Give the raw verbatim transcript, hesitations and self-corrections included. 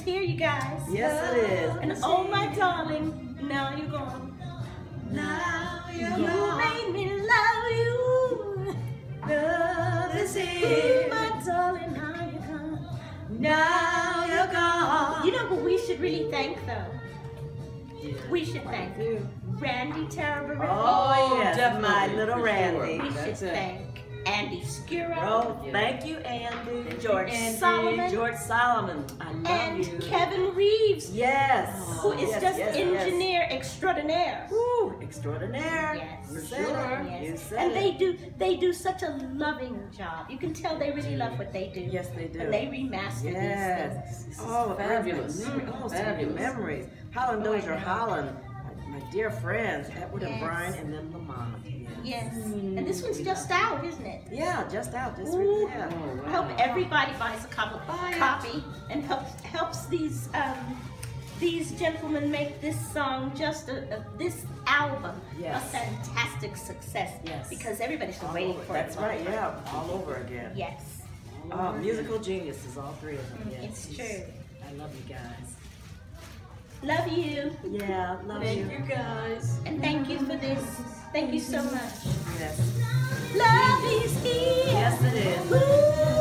here, you guys. Yes, it is. And oh, my darling, now you're gone. Now you're You gone. made me love you. Love is here. My darling, now you're gone. Now you're gone. You know who we should really thank, though? Yeah. We should thank you. Randy Taraborrelli. Oh, yes, definitely, my little for Randy. sure. We That's should it. thank Andy Skurow. Oh, Yeah. thank you, Andy. George Andy, Solomon. George Solomon. I love and you. Kevin Reeves, Yes. who is yes, just yes, engineer extraordinaire. Yes. Woo, extraordinaire. Yes, You for said sure. it. You Yes. said And it. they do they do such a loving job. You can tell they really love what they do. Yes, they do. And they remaster Yes. these things. Oh, fabulous. Memories. Oh, so many Fabulous. memories. Holland Oh, I Dozier know. Holland. My, my dear friends, Edward and Yes. Brian, and then Lamont. Yes. And this one's just out, isn't it? Yeah, just out. Just Ooh. yeah. Oh, I hope wow. everybody buys a copy, Buy it. copy and helps helps these um, these gentlemen make this song just a, a this album Yes. a fantastic success. Yes. Because everybody's been All waiting over. for That's it. right. Yeah, all over again. Yes, Oh, musical geniuses, all three of them. Mm, Yes. it's true. I love you guys. Love you Yeah, love Thank you. you guys. and thank you for this. Thank you so much. Yes. Love is here. Yes, it is. Ooh.